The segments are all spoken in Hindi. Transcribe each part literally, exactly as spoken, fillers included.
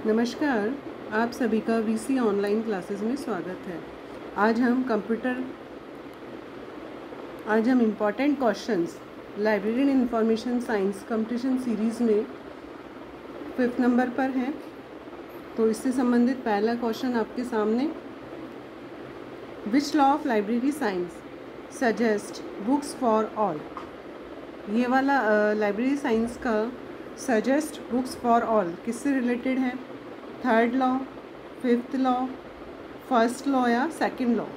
नमस्कार, आप सभी का वीसी ऑनलाइन क्लासेस में स्वागत है। आज हम कंप्यूटर आज हम important questions library and information science competition series में फिफ्थ नंबर पर हैं। तो इससे संबंधित पहला क्वेश्चन आपके सामने, which law of library science suggest books for all. ये वाला लाइब्रेरी uh, साइंस का सजेस्ट बुक्स फॉर ऑल किससे रिलेटेड है? Third law, fifth law, first law या सेकंड लॉ?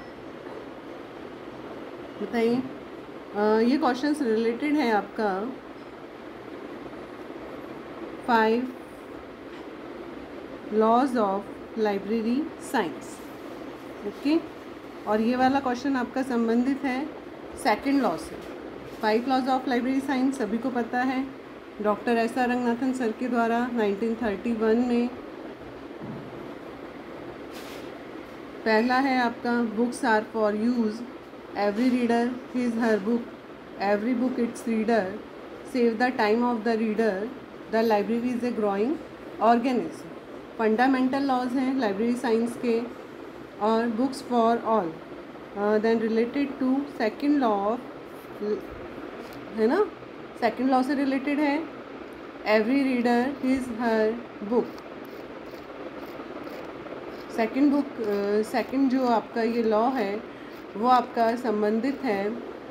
बताइए। ये क्वेश्चंस रिलेटेड है आपका five laws of library science. Okay, और ये वाला क्वेश्चन आपका संबंधित है सेकंड लॉ से। Five laws of library science सभी को पता है, doctor S R Ranganathan sir के द्वारा नाइनटीन थर्टी वन में। पहला है आपका, books are for use, every reader his her book, every book its reader, save the time of the reader, the library is a growing organism. Fundamental laws हैं लाइब्रेरी साइंस के। और books for all then related to second law of, है ना, सेकंड लॉ से रिलेटेड है every reader his her book. Second book second जो आपका ये लॉ है वो आपका संबंधित है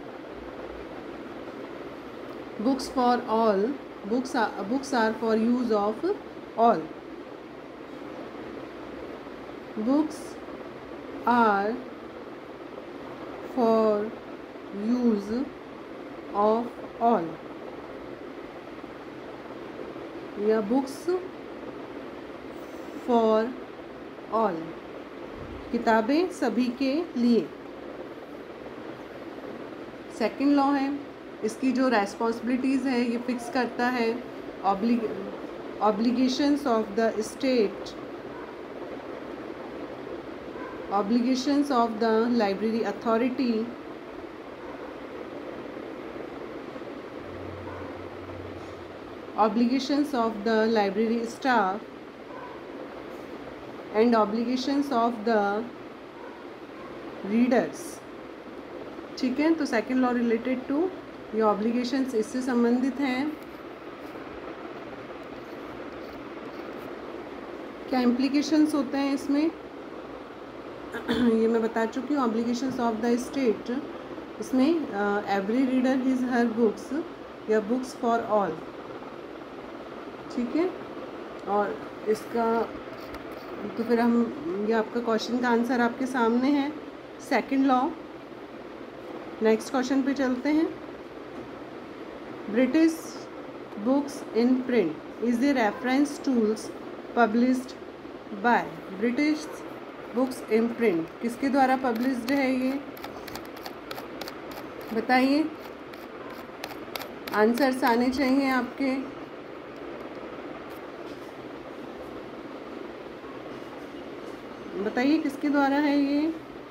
books for all, books books are for use of all, books are for use of all, या बुक्स फॉर ऑल, किताबें सभी के लिए। सेकंड लॉ है, इसकी जो रेस्पॉन्सिबिलिटीज़ है ये फिक्स करता है obligations of the state, obligations of the library authority, obligations of the library staff and obligations of the readers। ठीक है, तो सेकेंड लॉ रिलेटेड टू ये ऑब्लिगेशंस इससे संबंधित हैं। क्या इम्प्लीकेशंस होते हैं इसमें ये मैं बता चुकी हूँ। ऑब्लिगेशंस ऑफ द स्टेट, इसमें every reader his her books या बुक्स फॉर ऑल। ठीक है, और इसका तो फिर हम, ये आपका क्वेश्चन का आंसर आपके सामने है सेकंड लॉ। नेक्स्ट क्वेश्चन पे चलते हैं। British books in print is a reference tools published by. British books in print किसके द्वारा पब्लिश्ड है ये बताइए। आंसर्स आने चाहिए आपके। बताइए किसके द्वारा है ये।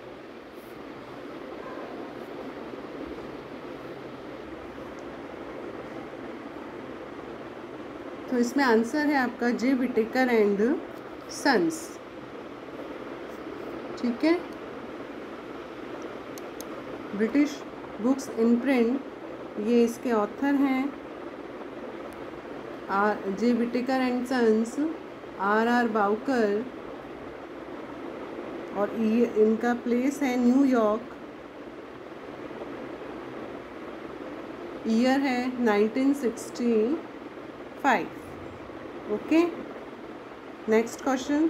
तो इसमें आंसर है आपका जे विटेकर एंड सन्स। ठीक है, ब्रिटिश बुक्स इन प्रिंट ये इसके ऑथर हैं R J Whitaker and sons, R R Bowker, और ये इनका प्लेस है न्यूयॉर्क, ईयर है nineteen sixty five. Okay, next question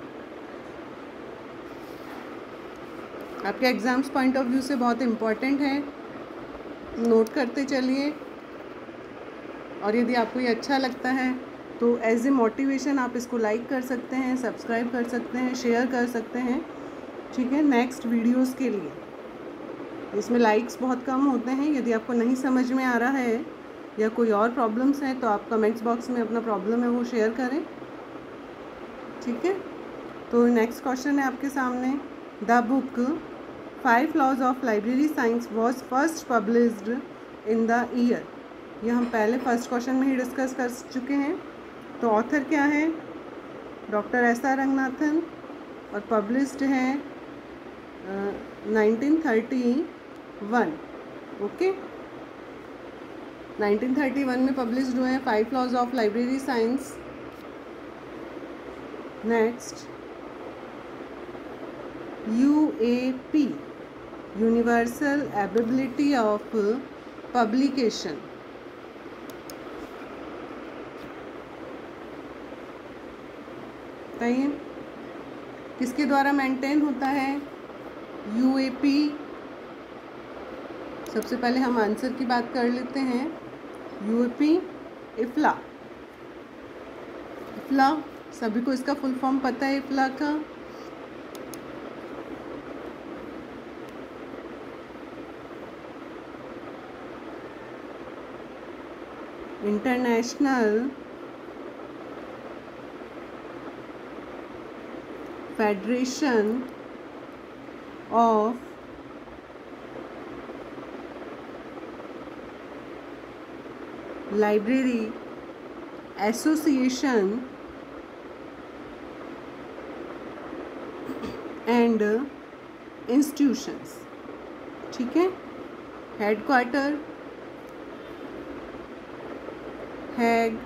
आपके एग्जाम्स पॉइंट ऑफ व्यू से बहुत इम्पॉर्टेंट है, नोट करते चलिए। और यदि आपको ये अच्छा लगता है तो एज ए मोटिवेशन आप इसको लाइक कर सकते हैं, सब्सक्राइब कर सकते हैं, शेयर कर सकते हैं। ठीक है, नेक्स्ट वीडियोस के लिए। इसमें लाइक्स बहुत कम होते हैं। यदि आपको नहीं समझ में आ रहा है या कोई और प्रॉब्लम्स हैं तो आप कमेंट्स बॉक्स में अपना प्रॉब्लम है वो शेयर करें। ठीक है, तो नेक्स्ट क्वेश्चन है आपके सामने। The book five laws of library science was first published in the year. ये हम पहले फर्स्ट क्वेश्चन में ही डिस्कस कर चुके हैं। तो ऑथर क्या है? डॉक्टर एस आर रंगनाथन, और पब्लिश्ड है nineteen thirty one. Okay, nineteen thirty one में पब्लिश्ड हुए हैं five laws of library science. Next, U A P, universal ability of publication. बताइए किसके द्वारा मेंटेन होता है यू ए पी? सबसे पहले हम आंसर की बात कर लेते हैं। You A P इफ्ला। इफ्ला, सभी को इसका फुल फॉर्म पता है इफ्ला का? International federation of library association and institutions. ठीक है, headquarter Hague,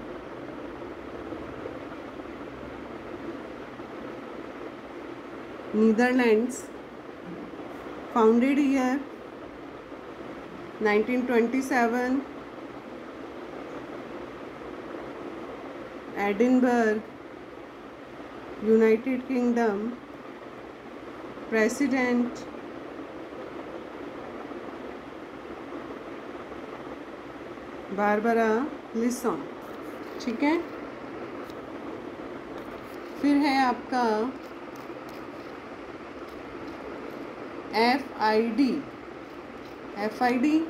Netherlands, founded year nineteen twenty seven, Edinburgh, United Kingdom, president Barbara Lison. ठीक है, फिर है आपका F I D. F I D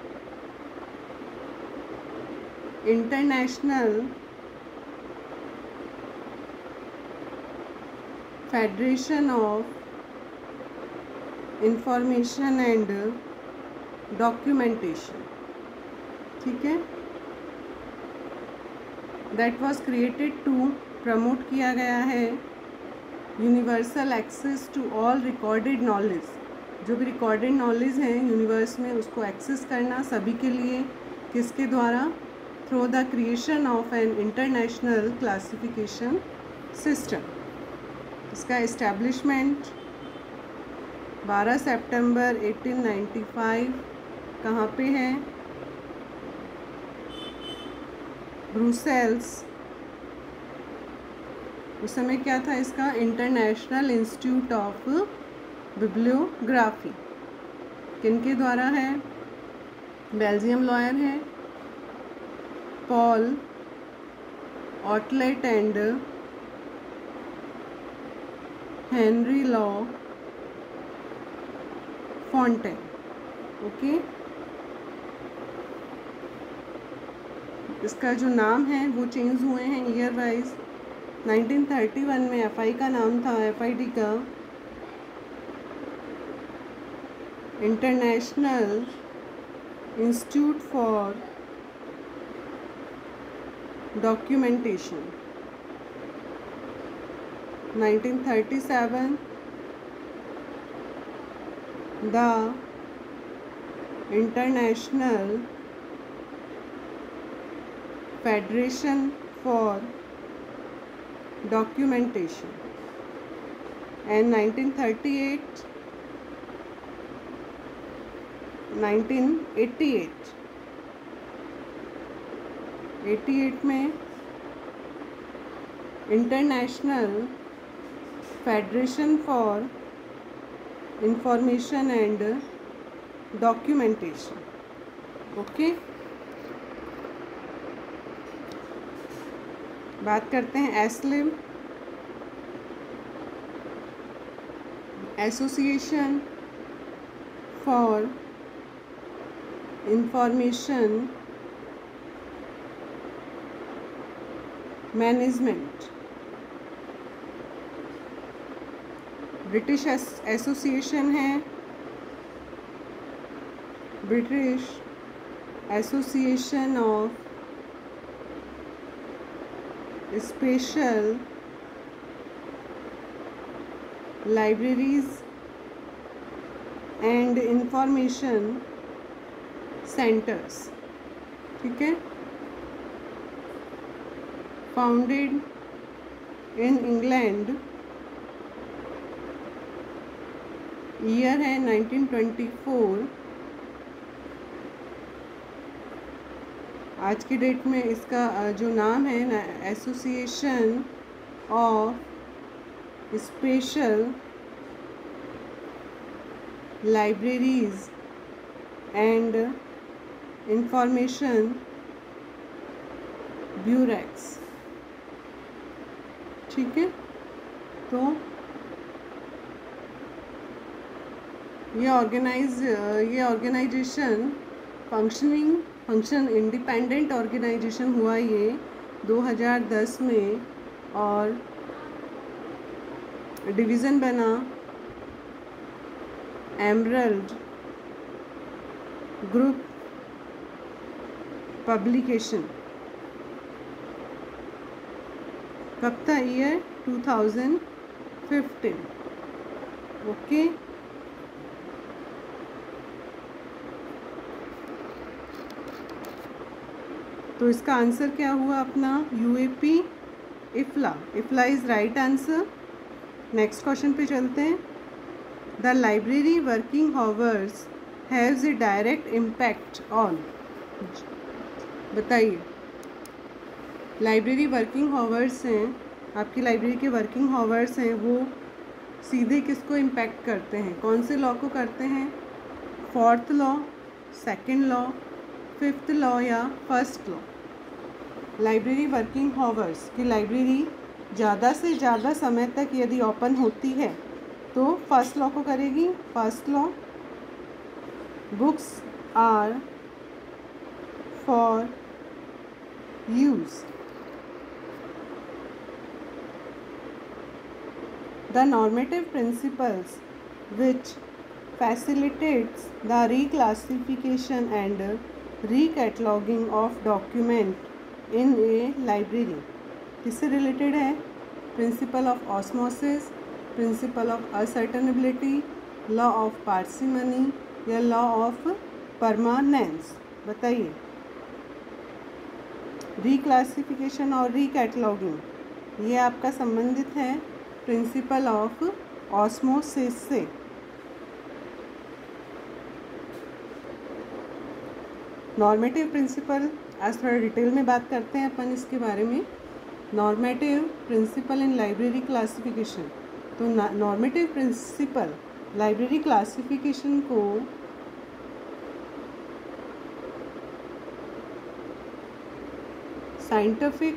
international federation of information and documentation. ठीक है, that was created to promote किया गया है universal access to all recorded knowledge. जो भी रिकॉर्डेड नॉलेज है यूनिवर्स में उसको एक्सेस करना सभी के लिए, किसके द्वारा? Through the creation of an international classification system. इसका इस्टेब्लिशमेंट बारह सितंबर एटीन नाइंटी फाइव कहाँ पे है? ब्रुसेल्स। उस समय क्या था इसका? International institute of bibliography. किनके द्वारा है? बेल्जियम लॉयर है Paul Otlet and Henri La Fontaine. Okay, इसका जो नाम है वो चेंज हुए हैं year wise. Nineteen thirty one में एफआई का नाम था, एफआईडी का international institute for documentation. Nineteen thirty seven the international federation for documentation, and nineteen thirty eight nineteen eighty eight eighty eight में international federation for information and documentation. Okay, बात करते हैं Aslib, association for information management. British association है, British association of special libraries and information centres. ठीक है, फाउंडेड इन इंग्लैंड, ईयर है नाइनटीन ट्वेंटी फोर। आज की डेट में इसका जो नाम है ना, association of special libraries and information bureaucrats. ठीक है, तो ये ऑर्गेनाइज ये organisation functioning function independent organisation हुआ ये दो हज़ार दस में, और डिवीज़न बना एमरल्ड ग्रुप पब्लिकेशन। कब था? Year two thousand fifteen. Okay, तो इसका आंसर क्या हुआ अपना? UAP IFLA. IFLA is right answer. Next question पे चलते हैं। The library working hours haves a direct impact on, बताइए। लाइब्रेरी वर्किंग आवर्स हैं, आपकी लाइब्रेरी के वर्किंग आवर्स हैं, वो सीधे किसको इम्पैक्ट करते हैं? कौन से लॉ को करते हैं? Fourth law, second law, fifth law या first law? Library working hours की लाइब्रेरी ज़्यादा से ज़्यादा समय तक यदि ओपन होती है तो फर्स्ट लॉ को करेगी। First law, books are for use. The normative principles which facilitates the reclassification and recataloguing of document in a library किससे रिलेटेड है? Principle of osmosis, principle of ascertainability, law of parsimony या लॉ ऑफ परमानेंस? बताइए। रिक्लासिफिकेशन और रिकैटलॉगिंग ये आपका संबंधित है प्रिंसिपल ऑफ ऑस्मोसिस से। नॉर्मेटिव प्रिंसिपल आज थोड़ा डिटेल में बात करते हैं अपन इसके बारे में। Normative principle in library classification. तो नॉर्मेटिव प्रिंसिपल लाइब्रेरी क्लासिफिकेशन को scientific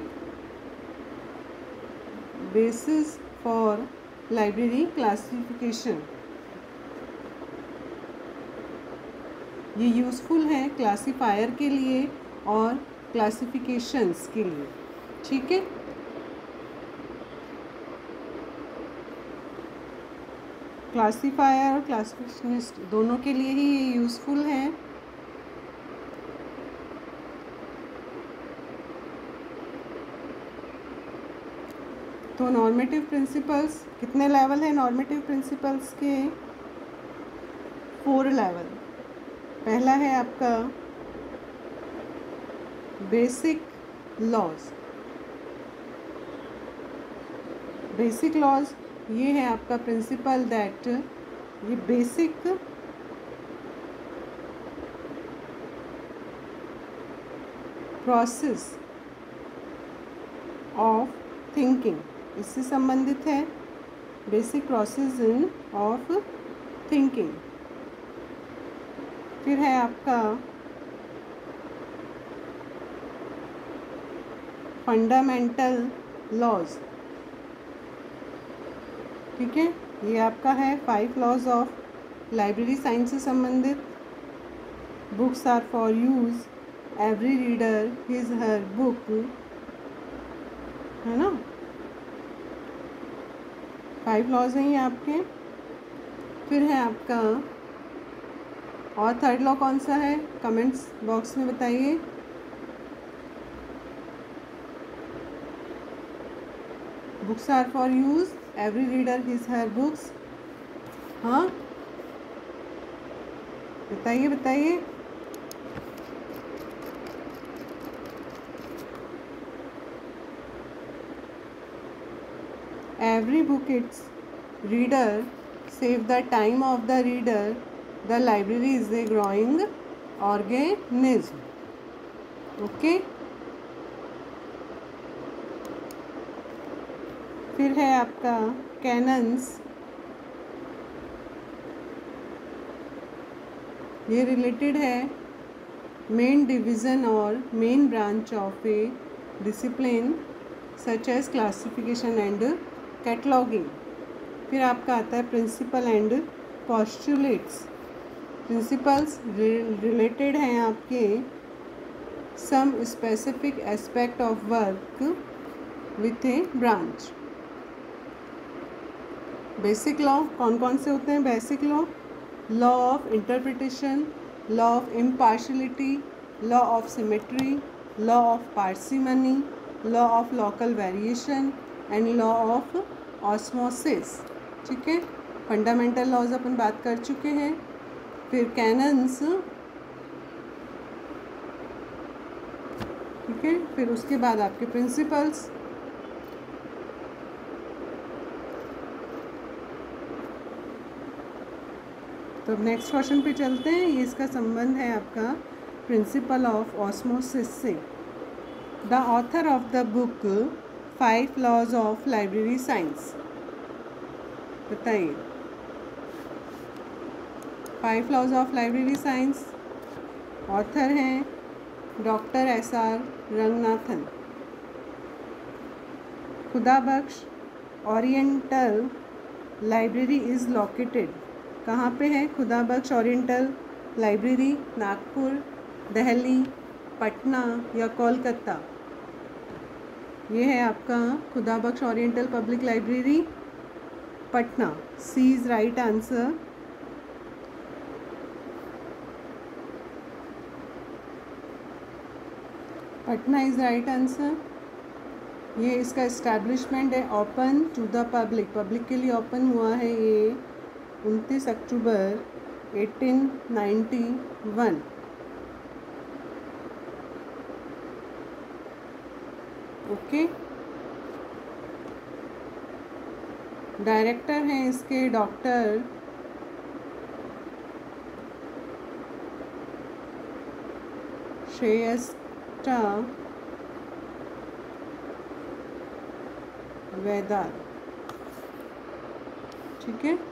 basis for library classification, ये यूज़फुल है क्लासिफायर के लिए और क्लासिफिकेशंस के लिए। ठीक है, क्लासिफायर और क्लासिफिकेशनिस्ट दोनों के लिए ही ये यूज़फुल है। तो नॉर्मेटिव प्रिंसिपल्स कितने लेवल है? नॉर्मेटिव प्रिंसिपल्स के फोर लेवल। पहला है आपका बेसिक लॉज। बेसिक लॉज ये है आपका प्रिंसिपल दैट ये बेसिक प्रोसेस ऑफ थिंकिंग, इससे संबंधित है। Basic process in of thinking. फिर है आपका फंडामेंटल लॉज। ठीक है, ये आपका है five laws of library science से संबंधित। Books are for use, every reader his her book, है ना। फाइव लॉज हैं ये आपके। फिर है आपका और थर्ड लॉ कौन सा है? कमेंट्स बॉक्स में बताइए। Books are for use, every reader his her books. हाँ बताइए बताइए। Every book its reader save the time of the reader, the library is a growing organism. Okay, फिर है आपका कैनन्स। ये रिलेटेड है मेन डिवीज़न और main branch of a discipline such as classification and cataloguing. फिर आपका आता है principle and postulates. Principles related हैं आपके some specific aspect of work with A branch. Basic law कौन कौन से होते हैं? Basic law, law of interpretation, law of impartiality, law of symmetry, law of parsimony, law of local variation and law of osmosis. ठीक है, फंडामेंटल लॉज अपन बात कर चुके हैं। फिर कैनन्स, ठीक है, फिर उसके बाद आपके प्रिंसिपल्स। तो अब नेक्स्ट क्वेश्चन पे चलते हैं। ये इसका संबंध है आपका प्रिंसिपल ऑफ ऑस्मोसिस से। The author of the book five laws of library science, बताइए। Five laws of library science, author हैं doctor S R Ranganathan. Khuda Bakhsh oriental library is located, कहाँ पे है खुदा बख्श ओरिएंटल लाइब्रेरी? नागपुर, दिल्ली, पटना या कोलकाता? ये है आपका Khuda Bakhsh oriental public library, Patna. C is right answer. Patna is right answer. ये इसका इस्टेब्लिशमेंट है open to the public, public के लिए ओपन हुआ है ये उनतीस अक्टूबर अठारह सौ इक्यानवे। ओके, डायरेक्टर हैं इसके डॉक्टर श्रेयस्टा वेदार। ठीक है,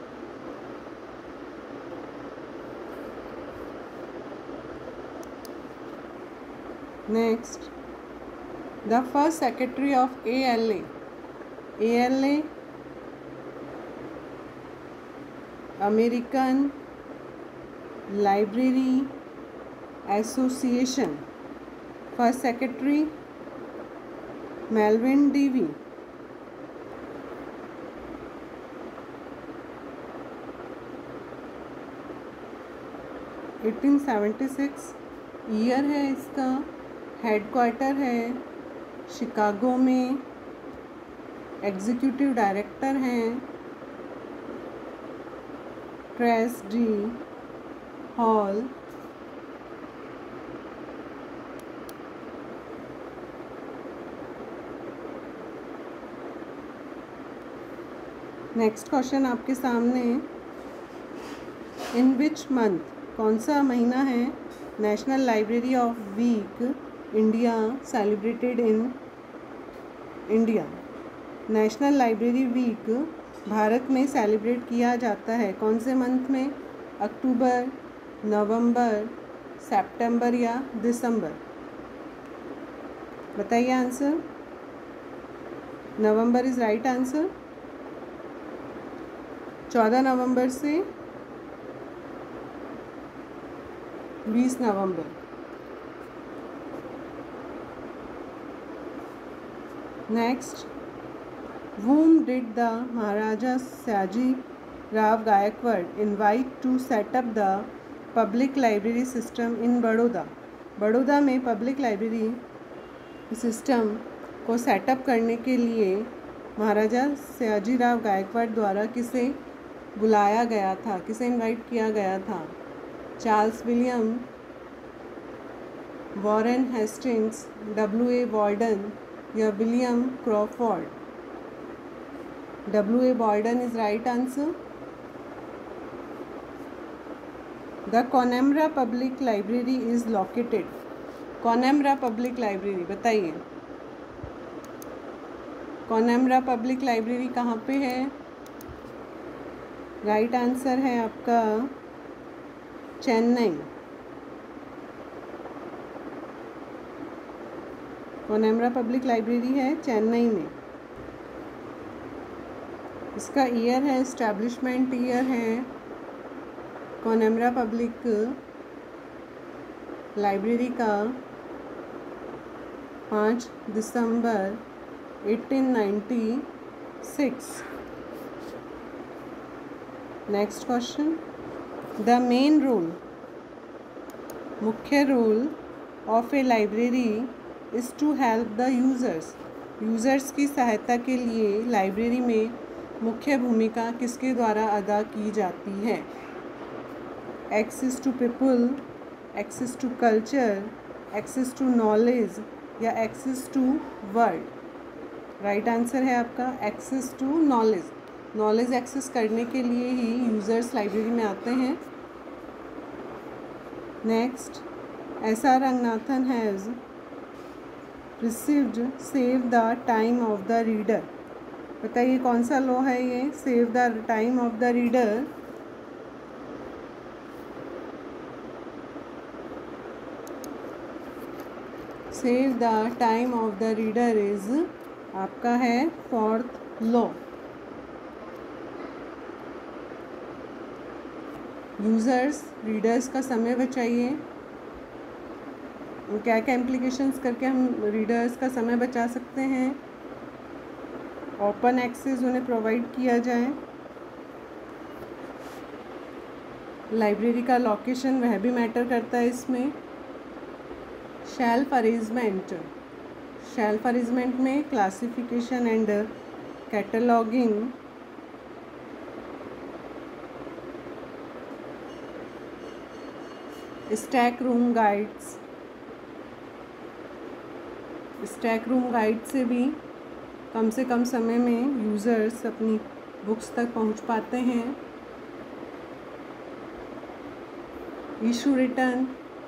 next the first secretary of A L A. A L A American library association, first secretary Melvin Dewey. अठारह सौ छिहत्तर ईयर है इसका, हेडक्वार्टर है शिकागो में, एग्जीक्यूटिव डायरेक्टर हैं Tracie D Hall. Next question आपके सामने, इन विच मंथ, कौन सा महीना है national library of week India celebrated in India? National library week Bharat में सेलिब्रेट किया जाता है कौन से मंथ में? अक्टूबर, नवंबर, सितंबर या दिसंबर? बताइए answer. November is right answer. चौदह नवंबर से बीस नवंबर। Next, whom did the Maharaja Saji Rao Gaikwad invite to set up the public library system in Baroda? Baroda में पब्लिक लाइब्रेरी सिस्टम को सेटअप करने के लिए महाराजा सयाजीराव गायकवाड़ द्वारा किसे बुलाया गया था, किसे इनवाइट किया गया था? Charles William, Warren Hastings, W A Borden या William Crawford? W A Borden is right answer. The Connemara public library is located. Connemara public library बताइए, कॉनेमरा पब्लिक लाइब्रेरी कहाँ पे है? राइट आंसर है आपका चेन्नई। कॉनेमरा पब्लिक लाइब्रेरी है चेन्नई में। इसका ईयर है, एस्टैब्लिशमेंट ईयर है कॉनेमरा पब्लिक लाइब्रेरी का पाँच दिसंबर अठारह सौ छियानवे। Next question, the main role, मुख्य role of a library is to help the users. Users की सहायता के लिए लाइब्रेरी में मुख्य भूमिका किसके द्वारा अदा की जाती है? Access to people, access to culture, access to knowledge या access to word? Right answer है आपका access to knowledge. Knowledge access करने के लिए ही यूज़र्स लाइब्रेरी में आते हैं। Next, S R Ranganathan has received save the time of the reader. बताइए कौन सा लॉ है ये, save the time of the reader? Save the time of the reader is आपका है फोर्थ लॉ। यूज़र्स रीडर्स का समय बचाइए। क्या क्या इम्प्लीकेशंस करके हम रीडर्स का समय बचा सकते हैं? ओपन एक्सेस उन्हें प्रोवाइड किया जाए। लाइब्रेरी का लोकेशन वह भी मैटर करता है इसमें। शेल्फ अरेंजमेंट, शेल्फ अरेंजमेंट में classification and cataloguing, stack room guides, stack room guide से भी कम से कम समय में यूज़र्स अपनी बुक्स तक पहुंच पाते हैं। Issue return,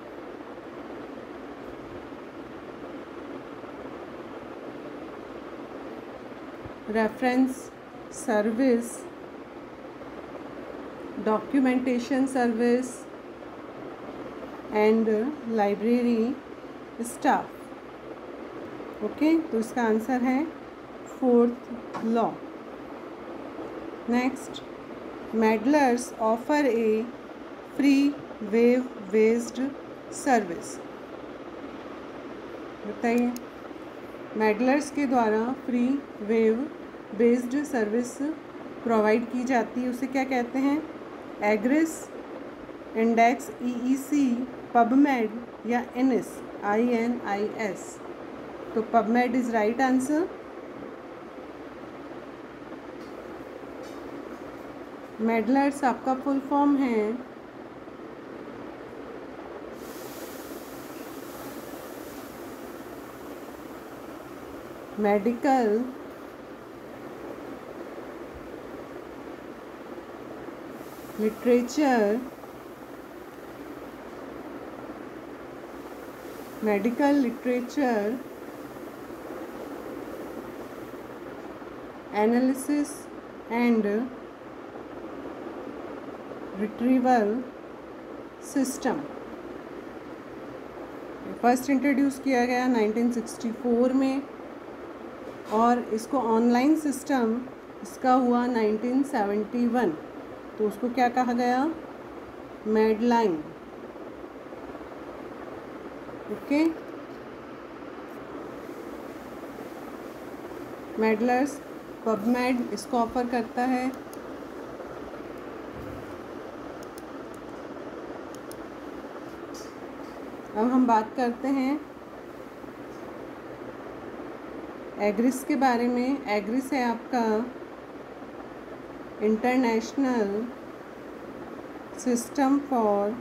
reference service, documentation service and library staff. Okay, तो इसका आंसर है fourth law. Next, MEDLARS offer a free web based service. बताइए, मेडलर्स के द्वारा free web based service provide की जाती है, उसे क्या कहते हैं? एग्रिस, इंडेक्स, ईईसी, पबमेड या INIS, I N I S? तो PubMed is right answer. MEDLARS आपका फुल फॉर्म है medical literature, medical literature analysis and retrieval system. First introduce किया गया नाइनटीन सिक्सटी फोर में और इसको ऑनलाइन सिस्टम इसका हुआ नाइनटीन सेवेंटी वन। तो उसको क्या कहा गया? मेडलाइन। ओके, मेडलर्स पबमेड इसको ऑफर करता है। अब हम बात करते हैं एग्रिस के बारे में, एग्रिस है आपका international system for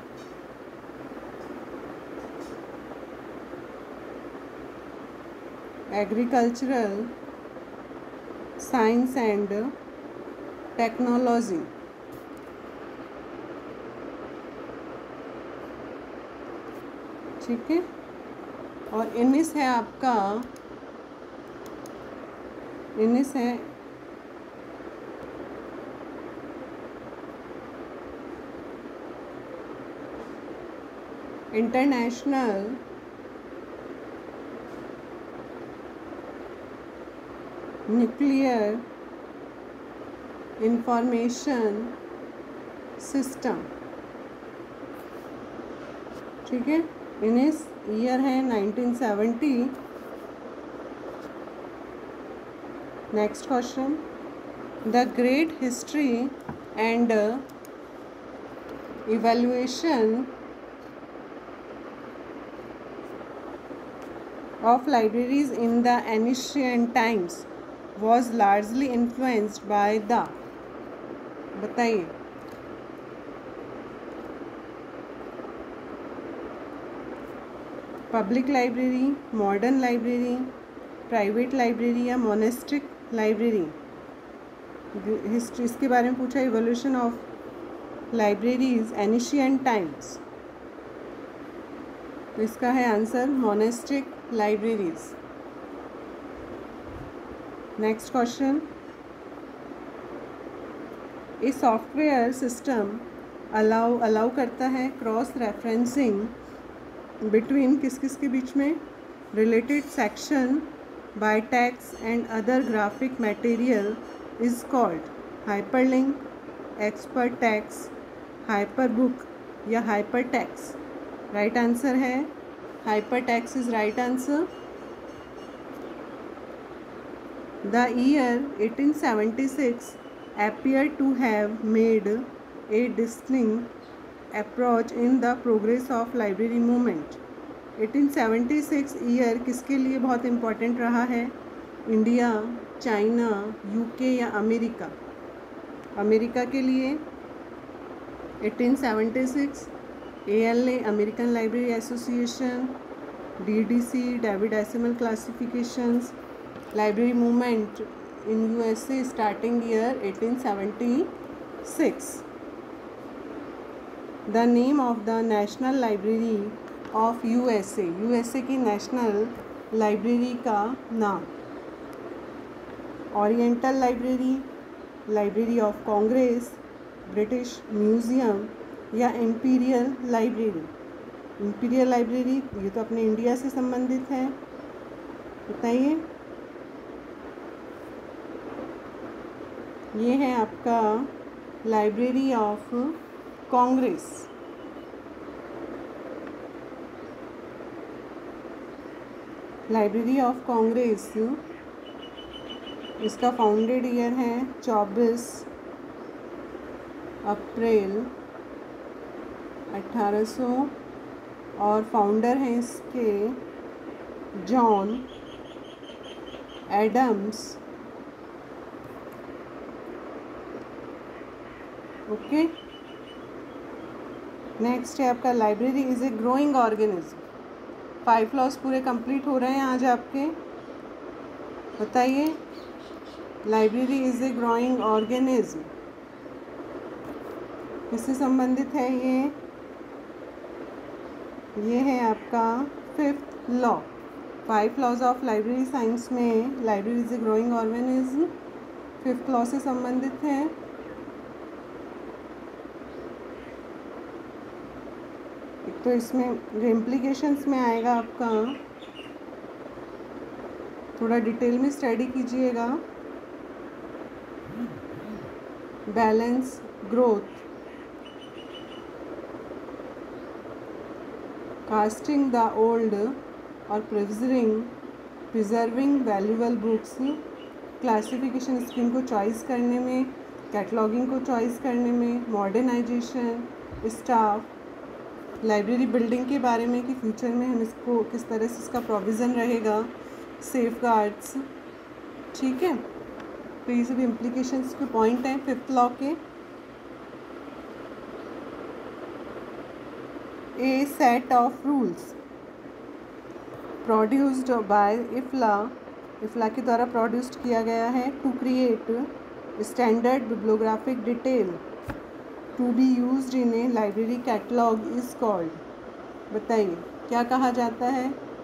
agricultural science and technology. ठीक है। और इनिस है आपका, इनिस है इंटरनेशनल न्यूक्लियर इंफॉर्मेशन सिस्टम। ठीक है। इनिस ईयर है nineteen seventy. Next question, the great history and evaluation of libraries in the ancient times was largely influenced by the, बताइए। Public library, modern library, private library या मोनेस्टिक लाइब्रेरी। हिस्ट्री इसके बारे में पूछा, evolution of libraries ancient times. तो इसका है answer monastic libraries. Next question, a software system allow allow करता है क्रॉस रेफरेंसिंग बिटवीन किस किस के बीच में, related section by text and other graphic material is called hyperlink, expert text, hyperbook या हाइपर टेक्स्ट। राइट आंसर है hypertext is right answer. The year eighteen seventy-six appeared to have made a distinct approach in the progress of library movement. eighteen seventy-six year किसके लिए बहुत इम्पोर्टेंट रहा है? इंडिया, चाइना, यूके या अमेरिका? अमेरिका के लिए eighteen seventy-six A L A American library association, D D C David decimal classifications, library movement in U S A starting year eighteen seventy-six। The name of the national library of U S A, U S A की नेशनल लाइब्रेरी का नाम, oriental library, library of congress, British museum या इंपीरियल लाइब्रेरी? इंपीरियल लाइब्रेरी ये तो अपने इंडिया से संबंधित है, बताइए। ये है आपका library of congress. Library of congress, इसका फाउंडेड ईयर है चौबीस अप्रैल अठारह सौ, और फाउंडर हैं इसके जॉन एडम्स। ओके। नेक्स्ट है आपका, library is a growing organism. Five laws पूरे कंप्लीट हो रहे हैं आज आपके, बताइए। Library is a growing organism किससे संबंधित है? ये ये है आपका fifth law. Five laws of library science में library is a growing organism fifth law से संबंधित है। एक तो इसमें जो इम्प्लीकेशंस में आएगा आपका, थोड़ा डिटेल में स्टडी कीजिएगा। Balance growth, casting the old और preserving preserving valuable books, classification scheme को चॉइस करने में, कैटलॉगिंग को चॉइस करने में, मॉडर्नाइजेशन, स्टाफ, लाइब्रेरी बिल्डिंग के बारे में कि फ्यूचर में हम इसको किस तरह से इसका प्रोविज़न रहेगा, सेफ गार्ड्स, ठीक है, तो ये सभी इम्प्लीकेशंस के पॉइंट हैं फिफ्थ लॉ के। A set of rules produced by IFLA, IFLA के द्वारा प्रोड्यूस्ड किया गया है, to create standard bibliographic detail to be used in a library catalogue is called. बताइए क्या कहा जाता है?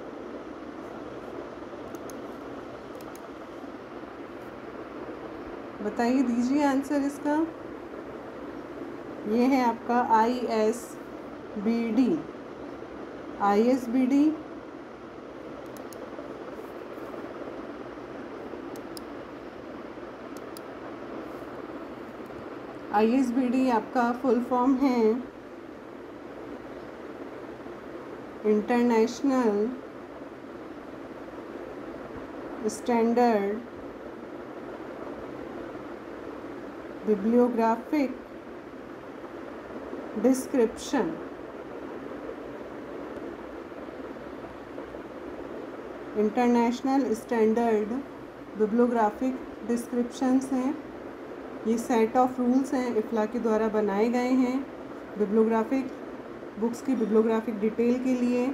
बताइए, दीजिए आंसर इसका। ये है आपका I S B D. I S B D I S B D आपका फुल फॉर्म है international standard bibliographic description. International standard bibliographic descriptions हैं, ये सेट ऑफ रूल्स हैं, इफ्ला के द्वारा बनाए गए हैं बिब्लियोग्राफिक बुक्स की बिब्लियोग्राफिक डिटेल के लिए।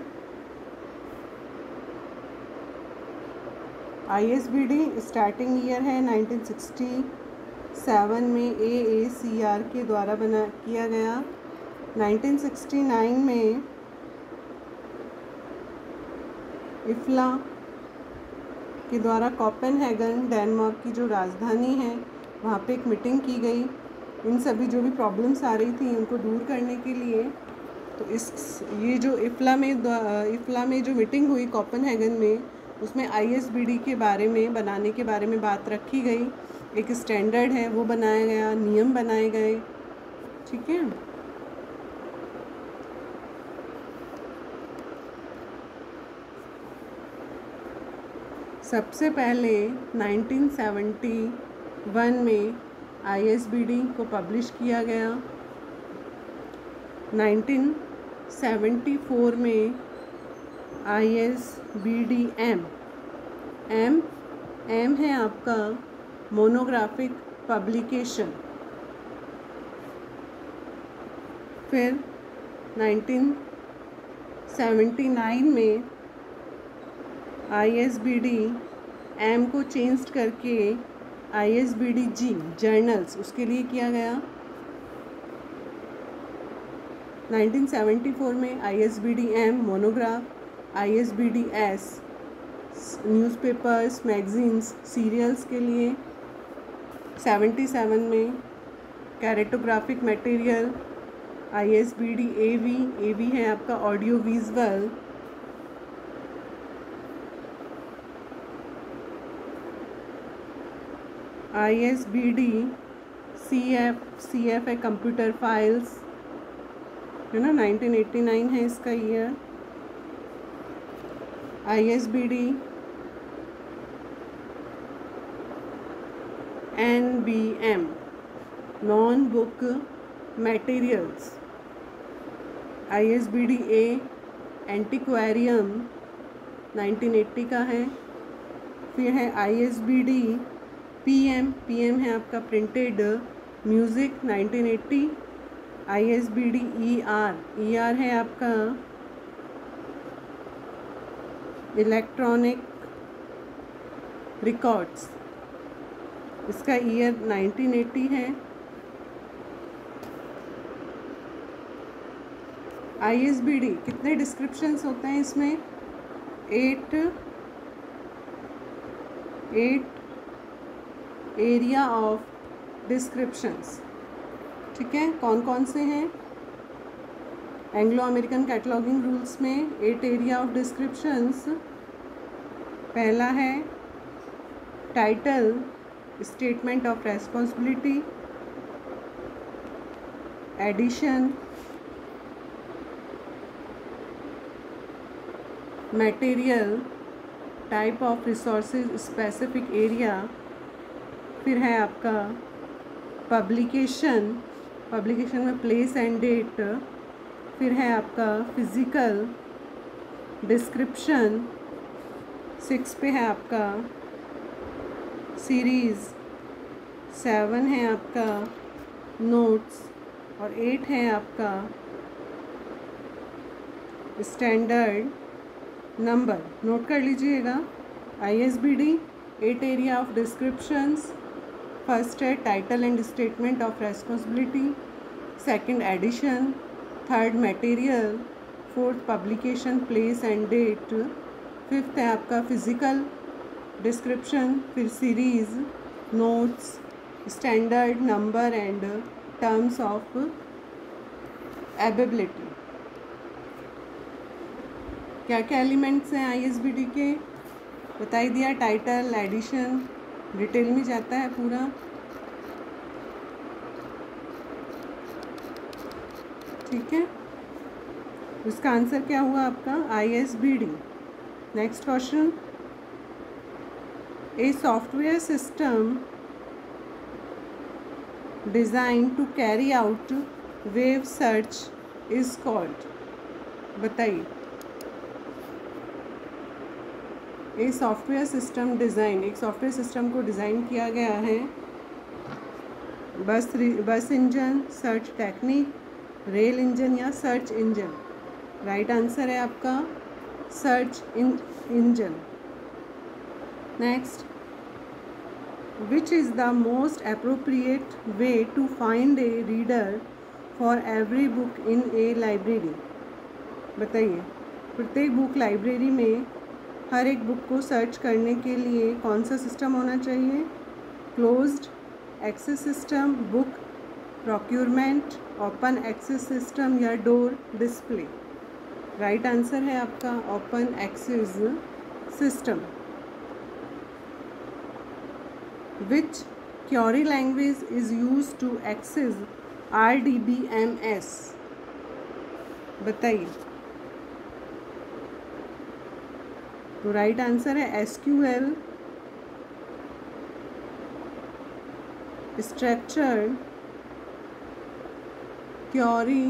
I S B D starting year है नाइनटीन सिक्सटी सेवन में ए ए सी आर के द्वारा बना किया गया। नाइनटीन सिक्सटी नाइन में इफ्ला के द्वारा कोपेनहेगन, डेनमार्क की जो राजधानी है, वहाँ पे एक मीटिंग की गई। इन सभी जो भी प्रॉब्लम्स आ रही थी उनको दूर करने के लिए, तो इस ये जो इफ्ला में इफ्ला में जो मीटिंग हुई कोपेनहेगन में, उसमें आई एस बी डी के बारे में बनाने के बारे में बात रखी गई। एक स्टैंडर्ड है वो बनाया गया, नियम बनाए गए। ठीक है, सबसे पहले नाइनटीन सेवेंटी वन में आई एस बी डी को पब्लिश किया गया। नाइनटीन सेवेंटी फोर में I S B D M M M है आपका मोनोग्राफिक पब्लिकेशन। फिर नाइनटीन सेवेंटी नाइन में I S B D M को चेंज करके I S B D G journals उसके लिए किया गया। नाइनटीन सेवेंटी फोर में I S B D M monograph, I S B D S newspapers, magazines, serials के लिए। सेवेंटी सेवन में cartographic material, I S B D A V, A V है आपका audio visual. I S B D C F, C F है कंप्यूटर फाइल्स, है ना, नाइनटीन एटी नाइन है इसका year. I S B D N B M non book materials. I S B D A antiquarian nineteen eighty का है। फिर है I S B D P M, P M है आपका printed music nineteen eighty. I S B D E R, E R है आपका इलेक्ट्रॉनिक रिकॉर्ड्स, इसका ईयर नाइनटीन एटी है। आई एस बी डी कितने डिस्क्रिप्शंस होते हैं इसमें? Eight eight area of descriptions. ठीक है, कौन कौन से हैं? एंग्लो अमेरिकन कैटलॉगिंग रूल्स में एट एरिया ऑफ डिस्क्रिप्शंस। पहला है title, statement of responsibility, edition, material, type of resources, specific area. फिर है आपका पब्लिकेशन, पब्लिकेशन में प्लेस एंड डेट। फिर है आपका फिज़िकल डिस्क्रिप्शन। सिक्स पे है आपका सीरीज़, सेवन है आपका नोट्स और एट है आपका स्टैंडर्ड नंबर। नोट कर लीजिएगा। I S B D eight area of descriptions. First है title and statement of responsibility, second edition, third material, fourth publication place and date, fifth है आपका फिजिकल डिस्क्रिप्शन, फिर series, notes, standard number and terms of ability. क्या क्या एलिमेंट्स हैं आई एस बी डी के बता ही दिया। टाइटल, एडिशन, डिटेल में जाता है पूरा। ठीक है, इसका आंसर क्या हुआ आपका I S B D. Next question, a software system design to carry out web search is called. बताइए। ए सॉफ्टवेयर सिस्टम डिज़ाइन, एक सॉफ्टवेयर सिस्टम को डिज़ाइन किया गया है। Bus bus engine, search technique, rail engine या सर्च इंजन। राइट आंसर है आपका search engine. Next, which is the most appropriate way to find a reader for every book in a library. बताइए, प्रत्येक बुक लाइब्रेरी में हर एक बुक को सर्च करने के लिए कौन सा सिस्टम होना चाहिए। Closed access system, book procurement, open access system या डोर डिस्प्ले। राइट आंसर है आपका open access system. Which query language is use to access R D B M S. बताइए। तो राइट आंसर है S Q L, structured query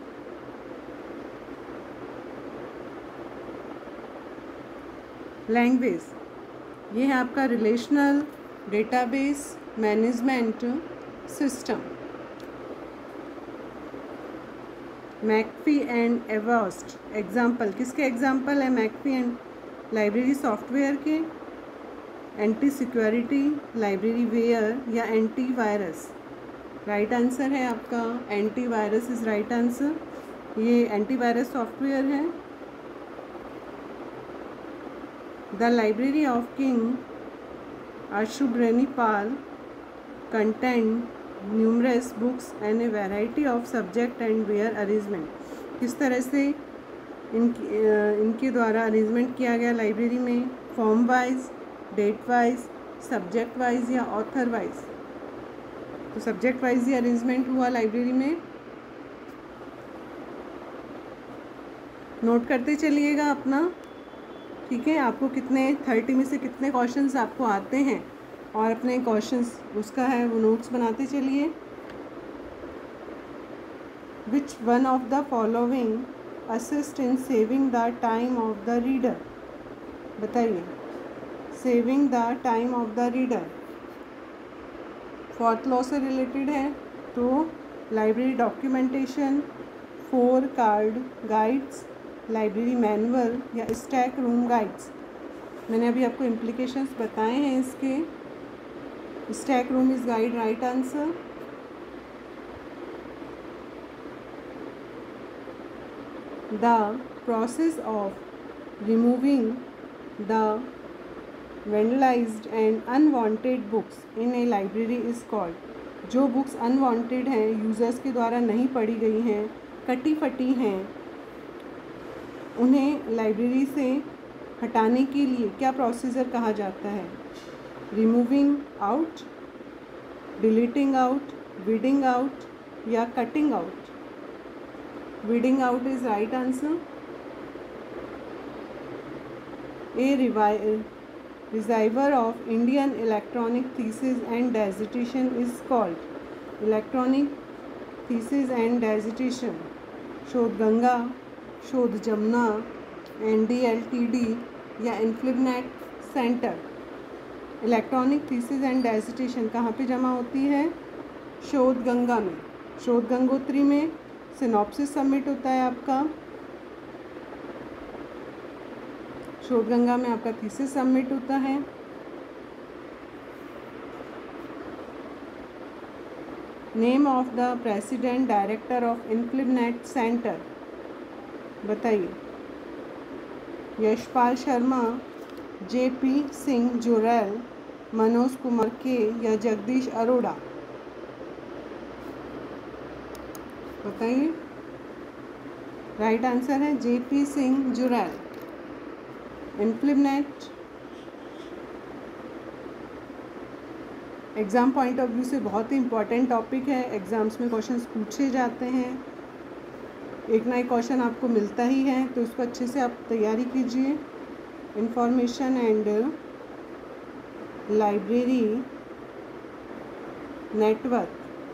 language. ये है आपका relational database management system. McAfee and Avast example, किसके एग्जाम्पल है मैकफी एंड लाइब्रेरी सॉफ्टवेयर के। एंटी सिक्योरिटी, लाइब्रेरी वेयर या एंटी वायरस। राइट आंसर है आपका anti virus is right answer. ये एंटी वायरस सॉफ्टवेयर है। The library of king Ashurbanipal contain numerous books and a variety of subject and where arrangement. किस तरह से इनकी इनके द्वारा अरेंजमेंट किया गया लाइब्रेरी में, form wise, date wise, subject wise या ऑथर वाइज। तो सब्जेक्ट वाइज ही अरेंजमेंट हुआ लाइब्रेरी में। नोट करते चलिएगा अपना। ठीक है, आपको कितने थर्टी में से कितने क्वेश्चंस आपको आते हैं और अपने क्वेश्चंस उसका है वो नोट्स बनाते चलिए। Which one of the following assist in saving the time of the reader. बताइए। Saving the time of the reader fourth law से रिलेटेड है, तो library documentation, four card guides, library manual या स्टैक रूम गाइड्स। मैंने अभी आपको इम्प्लीकेशंस बताए हैं इसके। Stack room is guide right answer. The process of removing the vandalized and unwanted books in a library is called। जो बुक्स अनवांटेड हैं, यूज़र्स के द्वारा नहीं पढ़ी गई हैं, कटी फटी हैं, उन्हें लाइब्रेरी से हटाने के लिए क्या प्रोसीजर कहा जाता है। Removing out, deleting out, weeding out या cutting out. Weeding out is right answer. A receiver of Indian electronic thesis and dissertation is called। Electronic thesis and dissertation, शोध Ganga, Shodh Jamuna, N D L T D या INFLIBNET centre. Electronic thesis and dissertation कहाँ पे जमा होती है? शोध गंगा में, शोध गंगोत्री में सिनॉप्सिस सबमिट होता है आपका, शोध गंगा में आपका थीसिस सबमिट होता है। Name of the president director of INFLIBNET centre, बताइए। यशपाल शर्मा, जेपी सिंह जुरैल, मनोज कुमार के या जगदीश अरोड़ा, बताइए। राइट आंसर है JP Singh Jurel. INFLIBNET exam point of view से बहुत ही इम्पॉर्टेंट टॉपिक है, एग्ज़ाम्स में क्वेश्चंस पूछे जाते हैं, एक ना एक क्वेश्चन आपको मिलता ही है, तो उसको अच्छे से आप तैयारी कीजिए। इंफॉर्मेशन एंड लाइब्रेरी नेटवर्क,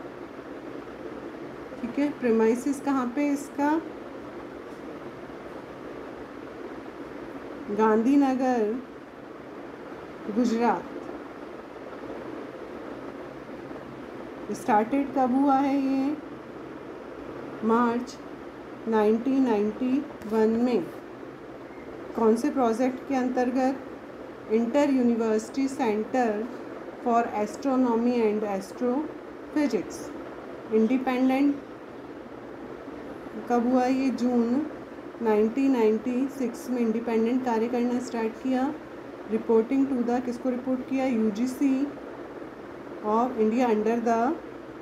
ठीक है। प्रेमाइसिस कहाँ पे इसका? गांधीनगर, गुजरात। स्टार्टेड कब हुआ है ये? मार्च नाइनटीन नाइंटी वन में। कौन से प्रोजेक्ट के अंतर्गत? Inter university centre for astronomy and astrophysics. Independent कब हुआ ये? जून नाइनटीन नाइंटी सिक्स में इंडिपेंडेंट कार्य करना स्टार्ट किया। रिपोर्टिंग टू द, किसको रिपोर्ट किया? UGC of India under the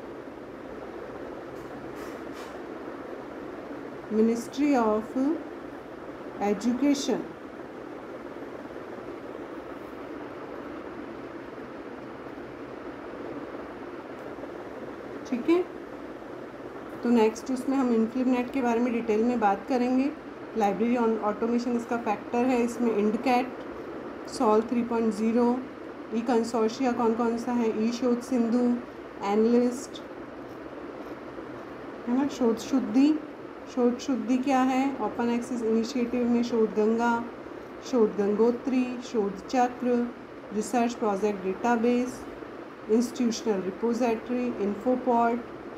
ministry of education. ठीक है, तो नेक्स्ट उसमें हम इन्फ्लिबनेट के बारे में डिटेल में बात करेंगे। लाइब्रेरी ऑन ऑटोमेशन इसका फैक्टर है, इसमें IndCat, SOUL three point zero, E consortia कौन कौन सा है? ई शोध सिंधु, एनलिस्ट, है ना। शोध शुद्धि, शोध शुद्धि क्या है? ओपन एक्सेस इनिशिएटिव में शोध गंगा, शोध Gangotri, Shodh Chakra, research project database, institutional repository, infoport.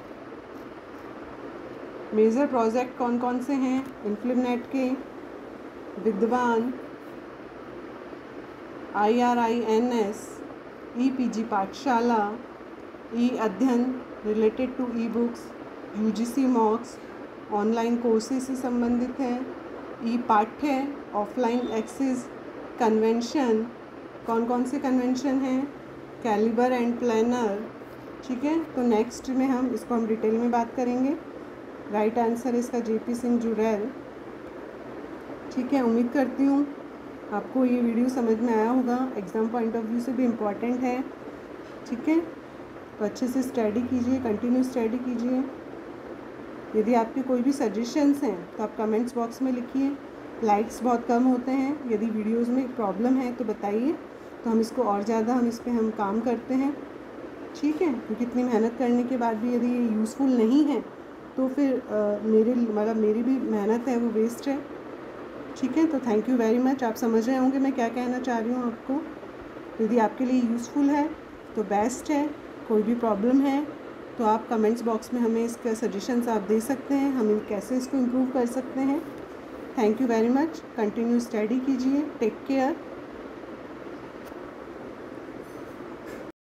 Major project कौन कौन से हैं इन्फ्लिबनेट के? Vidwan, I R I N S, E P G Pathshala, E Adhyayan related to E books, U G C MOOCs, online courses से संबंधित है, ई पाठ्य, ऑफलाइन एक्सेस कन्वेंशन, कौन कौन से कन्वेंशन हैं? Caliber and Planner. ठीक है, तो नेक्स्ट में हम इसको हम डिटेल में बात करेंगे। राइट आंसर इसका जेपी सिंह जुरैल। ठीक है, उम्मीद करती हूँ आपको ये वीडियो समझ में आया होगा, एग्ज़ाम पॉइंट ऑफ व्यू से भी इम्पॉर्टेंट है। ठीक है, तो अच्छे से स्टडी कीजिए, कंटिन्यू स्टडी कीजिए। यदि आपके कोई भी सजेशंस हैं तो आप कमेंट्स बॉक्स में लिखिए। लाइक्स बहुत कम होते हैं, यदि वीडियोज़ में प्रॉब्लम है तो बताइए, तो हम इसको और ज़्यादा हम इस पर हम काम करते हैं। ठीक है, क्योंकि इतनी मेहनत करने के बाद भी यदि ये यूज़फुल नहीं है तो फिर आ, मेरे मतलब मेरी भी मेहनत है वो वेस्ट है। ठीक है, तो थैंक यू वेरी मच। आप समझ रहे होंगे मैं क्या कहना चाह रही हूँ आपको। यदि आपके लिए यूज़फुल है तो बेस्ट है, कोई भी प्रॉब्लम है तो आप कमेंट्स बॉक्स में हमें इसका सजेशंस आप दे सकते हैं, हम कैसे इसको इम्प्रूव कर सकते हैं। Thank you very much. Continue study कीजिए। Take care.